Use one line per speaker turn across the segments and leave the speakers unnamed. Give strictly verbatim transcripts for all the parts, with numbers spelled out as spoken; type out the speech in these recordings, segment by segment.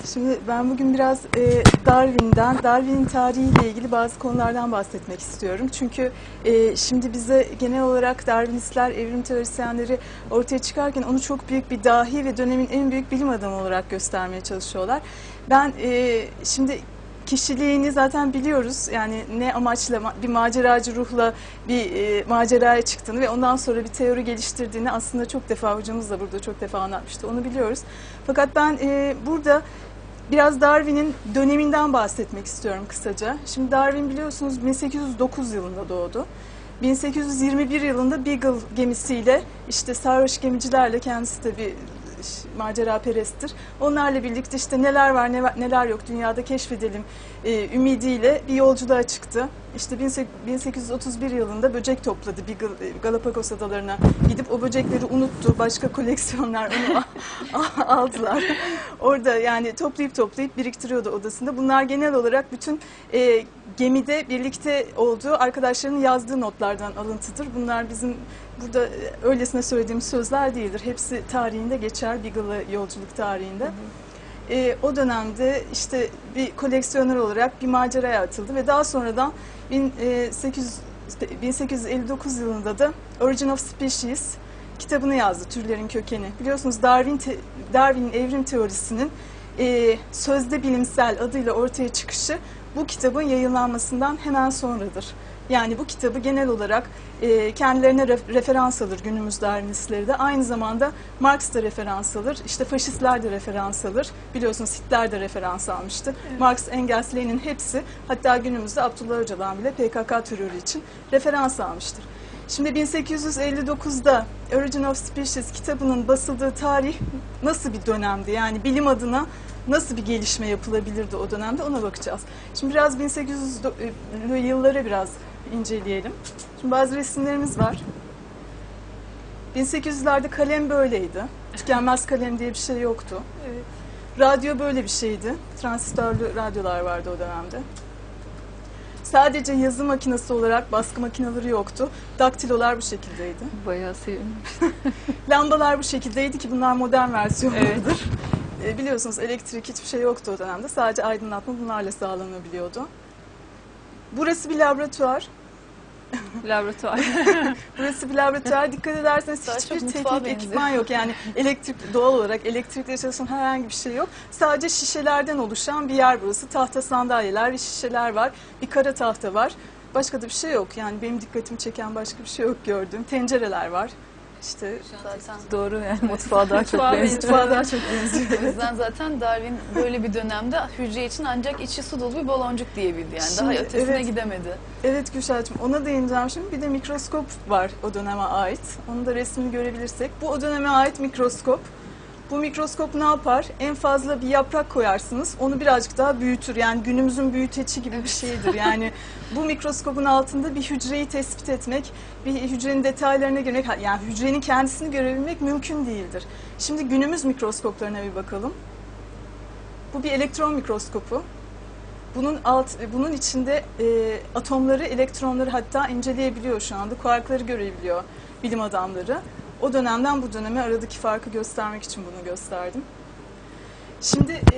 Şimdi ben bugün biraz e, Darwin'den, Darwin'in tarihiyle ilgili bazı konulardan bahsetmek istiyorum. Çünkü e, şimdi bize genel olarak Darwinistler, evrim teorisyenleri ortaya çıkarken onu çok büyük bir dahi ve dönemin en büyük bilim adamı olarak göstermeye çalışıyorlar. Ben e, şimdi kişiliğini zaten biliyoruz. Yani ne amaçla, bir maceracı ruhla bir e, maceraya çıktığını ve ondan sonra bir teori geliştirdiğini aslında çok defa hocamız da burada çok defa anlatmıştı. Onu biliyoruz. Fakat ben e, burada biraz Darwin'in döneminden bahsetmek istiyorum kısaca. Şimdi Darwin biliyorsunuz bin sekiz yüz dokuz yılında doğdu. bin sekiz yüz yirmi bir yılında Beagle gemisiyle, işte sarhoş gemicilerle, kendisi de bir macera peresttir. Onlarla birlikte işte neler var neler yok dünyada keşfedelim e, ümidiyle bir yolculuğa çıktı. İşte bin sekiz yüz otuz bir yılında böcek topladı Beagle, Galapagos adalarına gidip o böcekleri unuttu. Başka koleksiyonlar onu aldılar. Orada yani toplayıp toplayıp biriktiriyordu odasında. Bunlar genel olarak bütün e, gemide birlikte olduğu arkadaşlarının yazdığı notlardan alıntıdır. Bunlar bizim burada öylesine söylediğimiz sözler değildir. Hepsi tarihinde geçer, Beagle'a yolculuk tarihinde. Hı hı. E, o dönemde işte bir koleksiyoner olarak bir maceraya atıldı ve daha sonradan bin sekiz yüz elli dokuz yılında da Origin of Species kitabını yazdı, Türlerin Kökeni. Biliyorsunuz Darwin Darwin'in evrim teorisinin e, sözde bilimsel adıyla ortaya çıkışı bu kitabın yayınlanmasından hemen sonradır. Yani bu kitabı genel olarak e, kendilerine ref, referans alır günümüz Darwinistleri de. Aynı zamanda Marx da referans alır, işte faşistler de referans alır. Biliyorsunuz Hitler de referans almıştı. Evet. Marx, Engels, Lenin hepsi, hatta günümüzde Abdullah Öcalan bile P K K terörü için referans almıştır. Şimdi bin sekiz yüz elli dokuzda Origin of Species kitabının basıldığı tarih nasıl bir dönemdi? Yani bilim adına nasıl bir gelişme yapılabilirdi o dönemde, ona bakacağız. Şimdi biraz bin sekiz yüzlü yıllara biraz inceleyelim. Şimdi bazı resimlerimiz var. bin sekiz yüzlerde kalem böyleydi. Tükenmez kalem diye bir şey yoktu. Evet. Radyo böyle bir şeydi. Transistörlü radyolar vardı o dönemde. Sadece yazı makinesi olarak baskı makineleri yoktu. Daktilolar bu şekildeydi.
Bayağı sevinmiş.
Lambalar bu şekildeydi ki bunlar modern versiyonlarıdır. Evet. E, biliyorsunuz elektrik hiçbir şey yoktu o dönemde. Sadece aydınlatma bunlarla sağlanabiliyordu. Burası bir laboratuvar.
Laboratuvar.
Burası bir laboratuvar. Dikkat ederseniz
daha
hiçbir teknik ekipman yok. Yani elektrik, doğal olarak elektrikle çalışan herhangi bir şey yok. Sadece şişelerden oluşan bir yer burası. Tahta sandalyeler ve şişeler var. Bir kara tahta var. Başka da bir şey yok. Yani benim dikkatimi çeken başka bir şey yok gördüğüm. Tencereler var. İşte
zaten doğru, yani mutfağa daha çok benziyor.
Mutfağa daha çok benziyor.
O yüzden zaten Darwin böyle bir dönemde hücre için ancak içi su dolu bir baloncuk diyebildi. Yani
Şimdi,
daha ötesine
evet,
gidemedi.
Evet Gülşah'cığım, ona değineceğim şimdi. Bir de mikroskop var o döneme ait. Onu da resmini görebilirsek. Bu o döneme ait mikroskop. Bu mikroskop ne yapar? En fazla bir yaprak koyarsınız. Onu birazcık daha büyütür. Yani günümüzün büyüteci gibi bir şeydir. Yani bu mikroskopun altında bir hücreyi tespit etmek, bir hücrenin detaylarına girmek, yani hücrenin kendisini görebilmek mümkün değildir. Şimdi günümüz mikroskoplarına bir bakalım. Bu bir elektron mikroskopu. Bunun alt, bunun içinde e, atomları, elektronları hatta inceleyebiliyor şu anda. Kuarkları görebiliyor bilim adamları. O dönemden bu döneme aradaki farkı göstermek için bunu gösterdim. Şimdi e,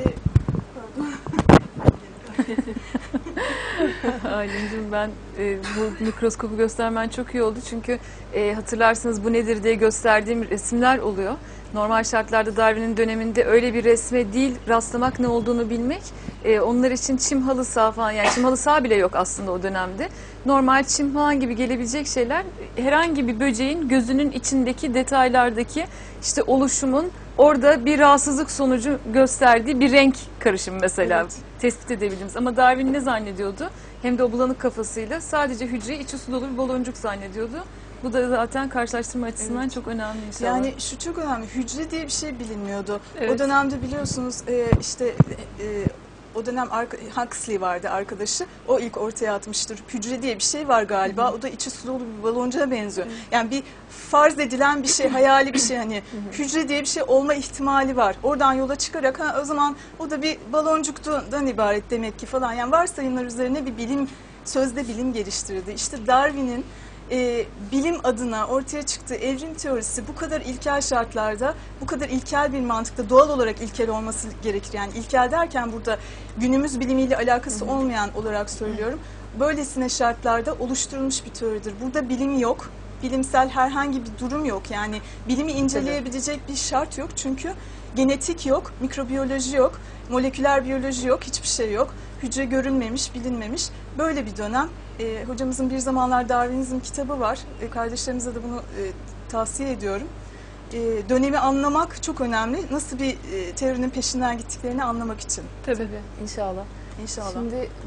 Aylin'cim, ben e, bu mikroskopu göstermen çok iyi oldu. Çünkü e, hatırlarsınız bu nedir diye gösterdiğim resimler oluyor. Normal şartlarda Darwin'in döneminde öyle bir resme değil rastlamak, ne olduğunu bilmek. E, onlar için çim halı saha falan, yani çim halı saha bile yok aslında o dönemde. Normal çim falan gibi gelebilecek şeyler, herhangi bir böceğin gözünün içindeki detaylardaki işte oluşumun orada bir rahatsızlık sonucu gösterdiği bir renk karışımı mesela, evet, tespit edebildiğimiz. Ama Darwin ne zannediyordu? Hem de o bulanık kafasıyla sadece hücreyi içi su dolu bir baloncuk zannediyordu. Bu da zaten karşılaştırma açısından evet, çok önemli inşallah.
Yani şu çok önemli, hücre diye bir şey bilinmiyordu.
Evet.
O dönemde biliyorsunuz e, işte e, o dönem Huxley vardı arkadaşı. O ilk ortaya atmıştır. Hücre diye bir şey var galiba. Hı hı. O da içi su dolu bir baloncuğa benziyor. Hı hı. Yani bir farz edilen bir şey, hayali bir şey, hani hı hı, hücre diye bir şey olma ihtimali var. Oradan yola çıkarak ha, o zaman o da bir baloncuktan ibaret demek ki falan. Yani varsayımlar üzerine bir bilim, sözde bilim geliştirdi. İşte Darwin'in e, bilim adına ortaya çıktığı evrim teorisi bu kadar ilkel şartlarda, bu kadar ilkel bir mantıkta doğal olarak ilkel olması gerekir. Yani ilkel derken burada günümüz bilimiyle alakası olmayan olarak söylüyorum. Böylesine şartlarda oluşturulmuş bir teoridir. Burada bilim yok. Bilimsel herhangi bir durum yok. Yani bilimi inceleyebilecek bir şart yok. Çünkü genetik yok, mikrobiyoloji yok, moleküler biyoloji yok, hiçbir şey yok. Hücre görünmemiş, bilinmemiş. Böyle bir dönem. E, hocamızın Bir Zamanlar Darwinizm kitabı var. E, kardeşlerimize de bunu e, tavsiye ediyorum. E, dönemi anlamak çok önemli. Nasıl bir e, teorinin peşinden gittiklerini anlamak için.
Tabii. İnşallah.
İnşallah.
Şimdi